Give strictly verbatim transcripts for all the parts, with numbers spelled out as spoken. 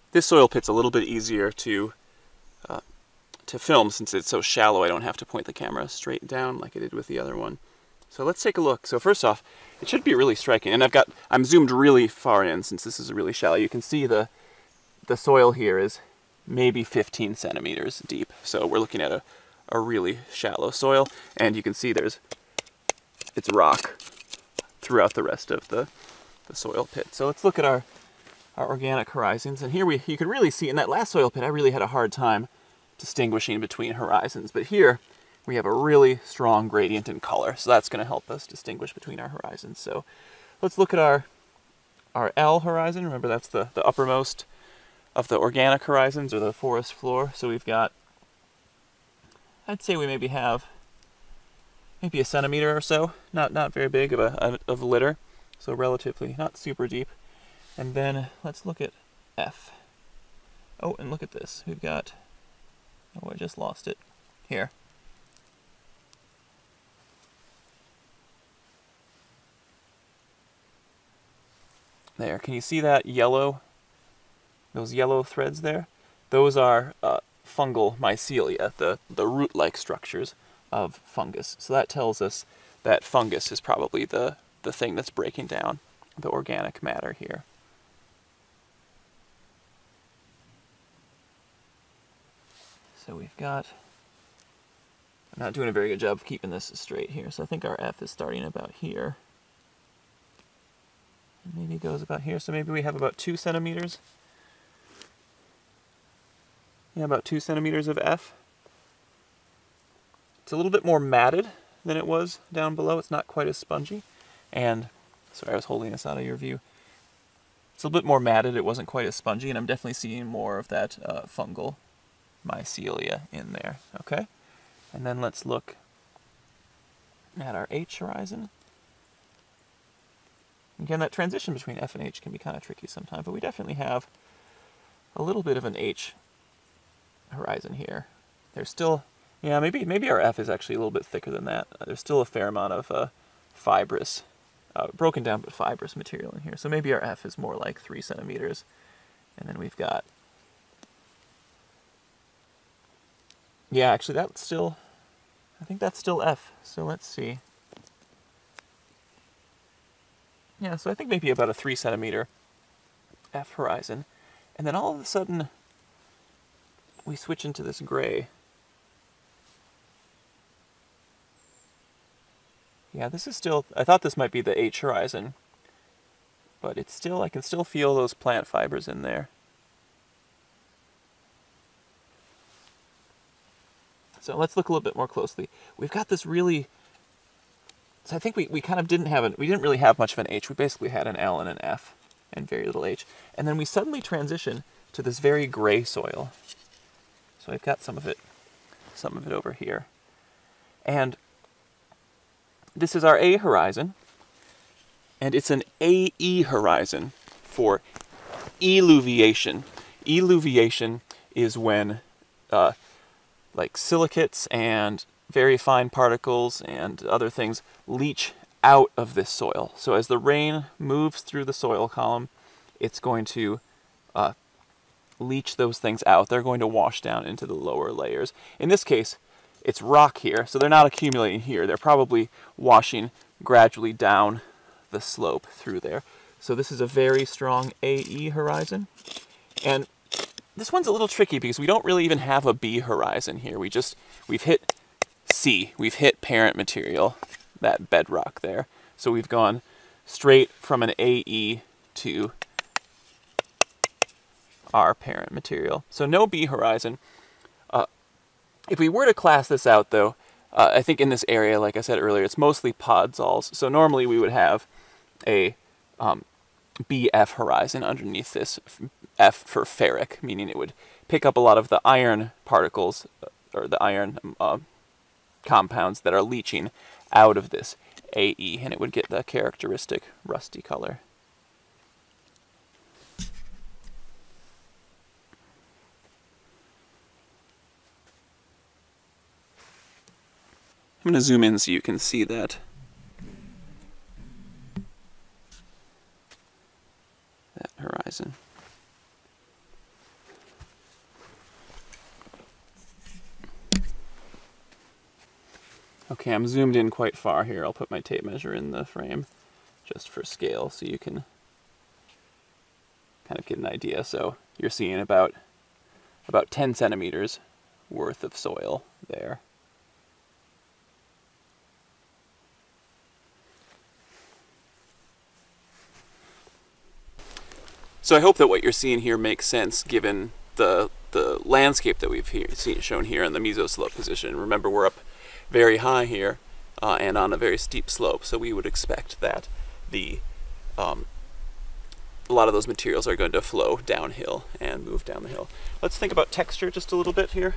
this soil pit's a little bit easier to uh, to film since it's so shallow. I don't have to point the camera straight down like I did with the other one. So let's take a look. So first off, it should be really striking, and I've got I'm zoomed really far in since this is really shallow. You can see the the soil here is maybe fifteen centimeters deep. So we're looking at a, a really shallow soil, and you can see there's it's rock throughout the rest of the, the soil pit. So let's look at our, our organic horizons. And here we you can really see in that last soil pit I really had a hard time distinguishing between horizons. But here we have a really strong gradient in color. So that's going to help us distinguish between our horizons. So let's look at our our L horizon. Remember that's the, the uppermost of the organic horizons, or the forest floor. So we've got, I'd say we maybe have maybe a centimeter or so, not not very big of a of a litter, so relatively not super deep. And then let's look at F. Oh, and look at this. We've got, oh, I just lost it here. There, can you see that yellow? Those yellow threads there? Those are uh, fungal mycelia, the the root-like structures of fungus. So that tells us that fungus is probably the, the thing that's breaking down the organic matter here. So we've got, I'm not doing a very good job of keeping this straight here, so I think our F is starting about here. And maybe it goes about here, so maybe we have about two centimeters. Yeah, about two centimeters of F. It's a little bit more matted than it was down below. It's not quite as spongy. And, sorry, I was holding this out of your view. It's a little bit more matted. It wasn't quite as spongy, and I'm definitely seeing more of that uh, fungal mycelia in there. Okay? And then let's look at our H horizon. Again, that transition between F and H can be kind of tricky sometimes, but we definitely have a little bit of an H horizon here. There's still, yeah, maybe maybe our F is actually a little bit thicker than that. Uh, there's still a fair amount of uh, fibrous, uh, broken down but fibrous material in here. So maybe our F is more like three centimeters. And then we've got, yeah, actually that's still, I think that's still F. So let's see. Yeah, so I think maybe about a three centimeter F horizon. And then all of a sudden, we switch into this gray. Yeah, this is still, I thought this might be the H horizon, but it's still, I can still feel those plant fibers in there. So let's look a little bit more closely. We've got this really, so I think we, we kind of didn't have, an, we didn't really have much of an H. We basically had an L and an F and very little H. And then we suddenly transition to this very gray soil. So I've got some of it, some of it over here. And this is our A horizon, and it's an A E horizon for eluviation. Eluviation is when uh, like silicates and very fine particles and other things leach out of this soil. So as the rain moves through the soil column, it's going to uh, leach those things out. They're going to wash down into the lower layers. In this case, it's rock here, so they're not accumulating here. They're probably washing gradually down the slope through there. So this is a very strong A E horizon. And this one's a little tricky because we don't really even have a B horizon here. We just, we've hit C. We've hit parent material, that bedrock there. So we've gone straight from an A E to our parent material. So no B horizon. Uh, if we were to class this out, though, uh, I think in this area, like I said earlier, it's mostly podzols. So normally we would have a um, B F horizon underneath this, F for ferric, meaning it would pick up a lot of the iron particles, or the iron uh, compounds that are leaching out of this A E, and it would get the characteristic rusty color. I'm going to zoom in so you can see that. That horizon. Okay, I'm zoomed in quite far here. I'll put my tape measure in the frame just for scale so you can kind of get an idea. So you're seeing about about ten centimeters worth of soil there. So I hope that what you're seeing here makes sense given the the landscape that we've here, seen shown here in the mesoslope position. Remember, we're up very high here uh, and on a very steep slope, so we would expect that the um, a lot of those materials are going to flow downhill and move down the hill. Let's think about texture just a little bit here.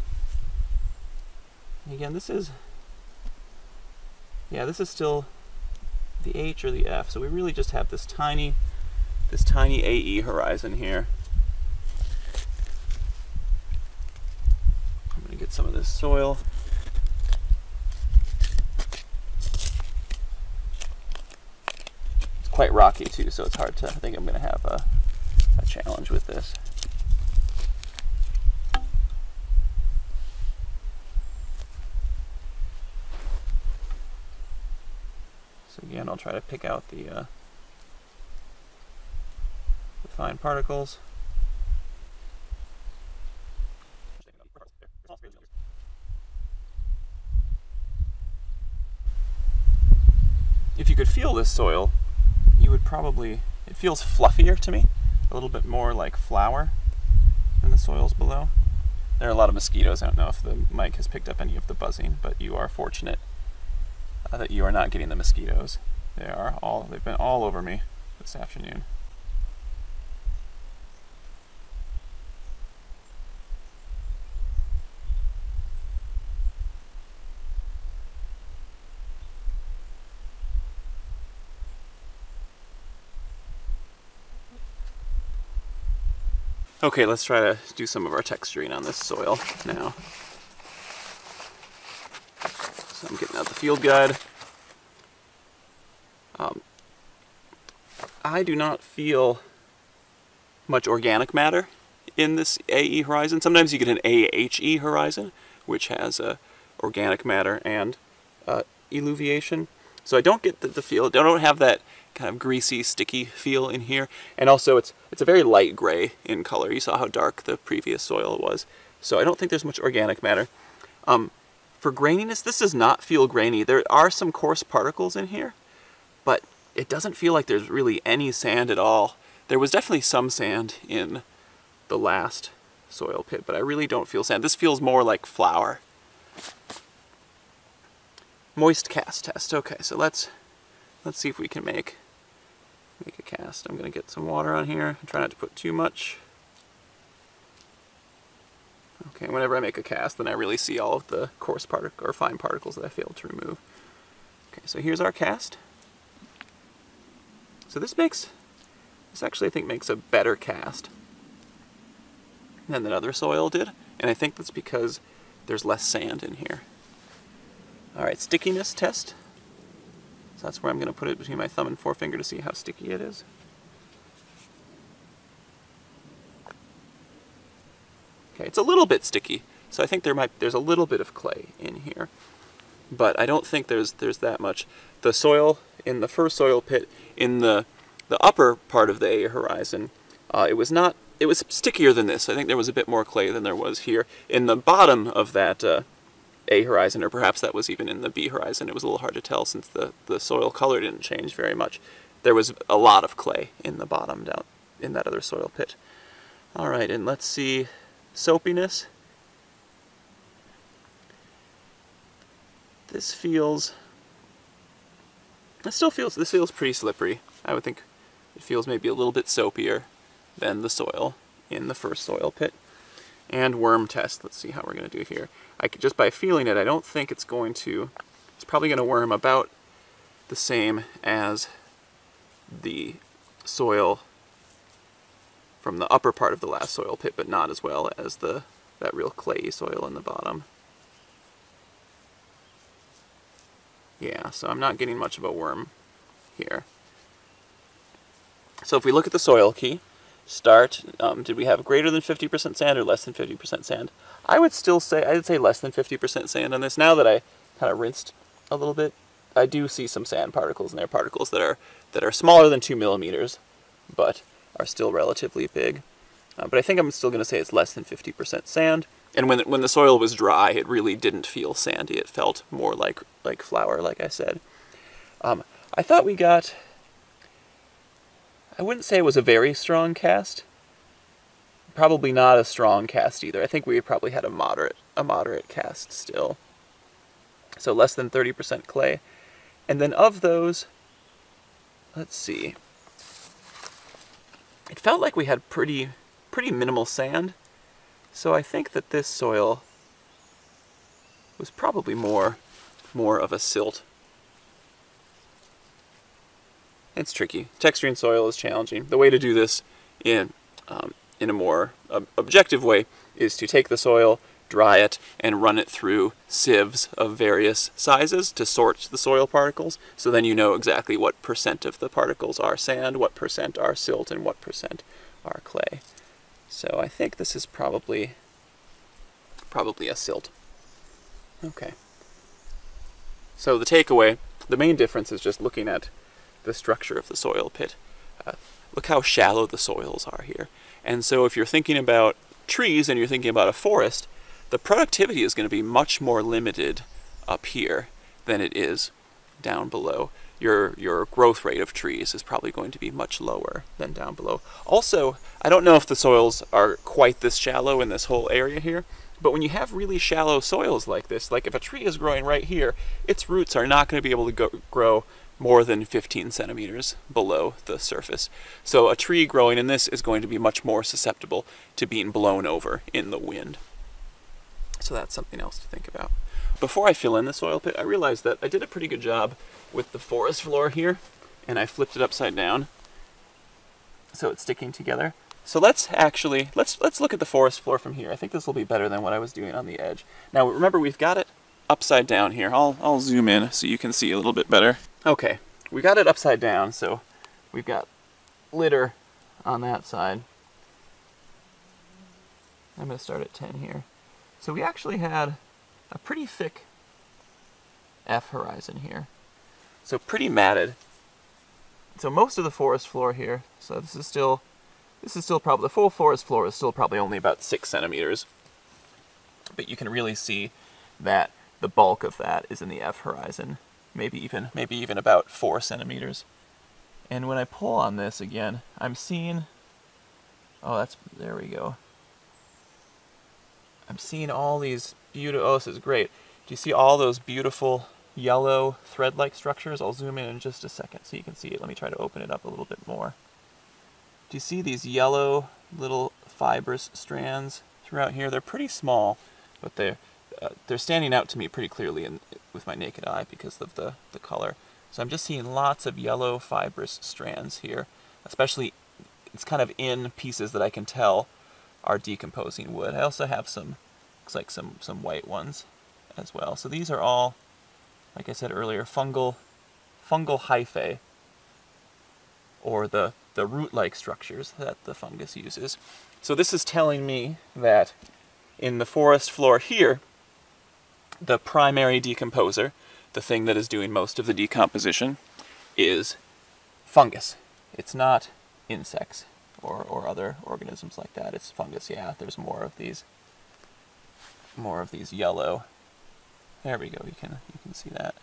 Again, this is, yeah, this is still the H or the F, so we really just have this tiny, this tiny A E horizon here. I'm going to get some of this soil. It's quite rocky too, so it's hard to, I think I'm going to have a, a challenge with this. So again, I'll try to pick out the, uh, the fine particles. If you could feel this soil, you would probably, it feels fluffier to me, a little bit more like flour than the soils below. There are a lot of mosquitoes. I don't know if the mic has picked up any of the buzzing, but you are fortunate uh, that you are not getting the mosquitoes. They are all, they've been all over me this afternoon. Okay, let's try to do some of our texturing on this soil now. So I'm getting out the field guide. Um, I do not feel much organic matter in this A E horizon. Sometimes you get an A H E horizon, which has uh, organic matter and uh, eluviation. So I don't get the, the feel, I don't have that kind of greasy, sticky feel in here. And also it's it's a very light gray in color. You saw how dark the previous soil was. So I don't think there's much organic matter. Um, for graininess, this does not feel grainy. There are some coarse particles in here, but it doesn't feel like there's really any sand at all. There was definitely some sand in the last soil pit, but I really don't feel sand. This feels more like flour. Moist cast test. Okay, so let's let's see if we can make make a cast. I'm going to get some water on here. Try not to put too much. Okay, whenever I make a cast, then I really see all of the coarse particle or fine particles that I failed to remove. Okay, so here's our cast. So this makes this actually I think makes a better cast than that other soil did, and I think that's because there's less sand in here. All right, stickiness test. So that's where I'm going to put it between my thumb and forefinger to see how sticky it is. Okay, it's a little bit sticky, so I think there might there's a little bit of clay in here, but I don't think there's there's that much. The soil in the first soil pit in the the upper part of the A horizon, uh, it was not it was stickier than this. I think there was a bit more clay than there was here. In the bottom of that uh, A horizon, or perhaps that was even in the B horizon, it was a little hard to tell since the, the soil color didn't change very much. There was a lot of clay in the bottom down in that other soil pit. All right, and let's see soapiness. This feels, it still feels, this feels pretty slippery. I would think it feels maybe a little bit soapier than the soil in the first soil pit. And worm test. Let's see how we're going to do here. I could, just by feeling it, I don't think it's going to, it's probably going to worm about the same as the soil from the upper part of the last soil pit, but not as well as the that real clayey soil in the bottom. Yeah, so I'm not getting much of a worm here. So if we look at the soil key, start, um, did we have greater than fifty percent sand or less than fifty percent sand? I would still say, I would say less than fifty percent sand on this. Now that I kind of rinsed a little bit, I do see some sand particles in there, particles that are that are smaller than two millimeters, but are still relatively big. Uh, but I think I'm still going to say it's less than fifty percent sand. And when when the soil was dry, it really didn't feel sandy. It felt more like like flour, like I said. Um, I thought we got, I wouldn't say it was a very strong cast. Probably not a strong cast either. I think we probably had a moderate a moderate cast still. So less than thirty percent clay. And then of those, let's see. It felt like we had pretty pretty minimal sand. So I think that this soil was probably more more of a silt. It's tricky. Texturing soil is challenging. The way to do this in um, in a more ob objective way is to take the soil, dry it, and run it through sieves of various sizes to sort the soil particles, so then you know exactly what percent of the particles are sand, what percent are silt, and what percent are clay. So I think this is probably probably a silt. Okay. So the takeaway, the main difference is just looking at the structure of the soil pit. Uh, look how shallow the soils are here. And so if you're thinking about trees and you're thinking about a forest, the productivity is going to be much more limited up here than it is down below. Your, your growth rate of trees is probably going to be much lower than down below. Also, I don't know if the soils are quite this shallow in this whole area here, but when you have really shallow soils like this, like if a tree is growing right here, its roots are not going to be able to go, grow more than fifteen centimeters below the surface. So a tree growing in this is going to be much more susceptible to being blown over in the wind. So that's something else to think about. Before I fill in the soil pit, I realized that I did a pretty good job with the forest floor here, and I flipped it upside down so it's sticking together. So let's actually, let's, let's look at the forest floor from here. I think this will be better than what I was doing on the edge. Now remember, we've got it upside down here. I'll, I'll zoom in so you can see a little bit better. Okay, we got it upside down, so we've got litter on that side. I'm going to start at ten here. So we actually had a pretty thick F horizon here. So pretty matted. So most of the forest floor here, so this is still, this is still probably, the full forest floor is still probably only about six centimeters. But you can really see that the bulk of that is in the F horizon. Maybe even, maybe even about four centimeters. And when I pull on this again, I'm seeing, oh, that's, there we go. I'm seeing all these beautiful, oh, this is great. Do you see all those beautiful yellow thread-like structures? I'll zoom in in just a second so you can see it. Let me try to open it up a little bit more. Do you see these yellow little fibrous strands throughout here? They're pretty small, but they're, uh, they're standing out to me pretty clearly in, with my naked eye because of the, the color. So I'm just seeing lots of yellow fibrous strands here, especially it's kind of in pieces that I can tell are decomposing wood. I also have some, looks like some, some white ones as well. So these are all, like I said earlier, fungal, fungal hyphae, or the, the root-like structures that the fungus uses. So this is telling me that in the forest floor here, the primary decomposer, the thing that is doing most of the decomposition, is fungus. It's not insects or, or other organisms like that. It's fungus. Yeah, there's more of these, more of these yellow. There we go. You can you can see that.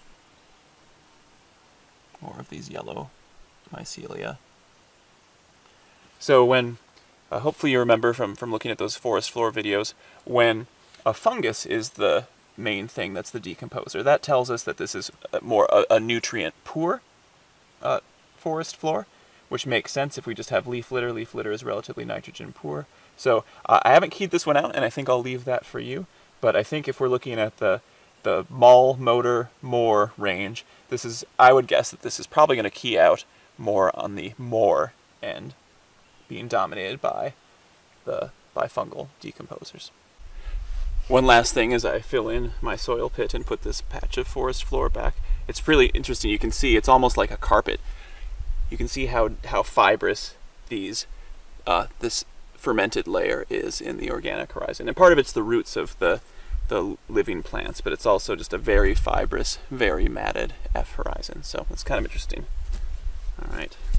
More of these yellow mycelia. So when, uh, hopefully you remember from from looking at those forest floor videos, when a fungus is the main thing that's the decomposer, that tells us that this is more a, a nutrient poor uh, forest floor, which makes sense if we just have leaf litter. Leaf litter is relatively nitrogen poor. So uh, I haven't keyed this one out, and I think I'll leave that for you. But I think if we're looking at the the mall, motor, more range, this is, I would guess that this is probably going to key out more on the more end, being dominated by the by fungal decomposers. One last thing as I fill in my soil pit and put this patch of forest floor back, it's really interesting. You can see it's almost like a carpet. You can see how how fibrous these uh, this fermented layer is in the organic horizon, and part of it's the roots of the the living plants, but it's also just a very fibrous, very matted F horizon. So it's kind of interesting. All right.